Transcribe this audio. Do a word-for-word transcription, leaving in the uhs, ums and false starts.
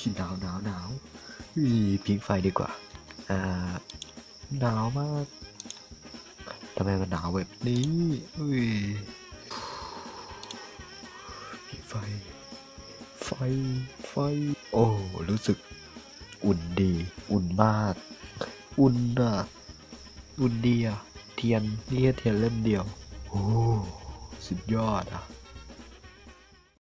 หนาวหนาวหนาววีพิงไฟดีกว่าอ่าหนาวมากทำไมมันหนาวแบบนี้อุ้ยพิงไฟไฟไฟโอ้รู้สึกอุ่นดีอุ่นมากอุ่นอ่ะอุ่นดีอ่ะเทียนนี่แค่เทียนเล่มเดียวโอ้สุดยอดอ่ะ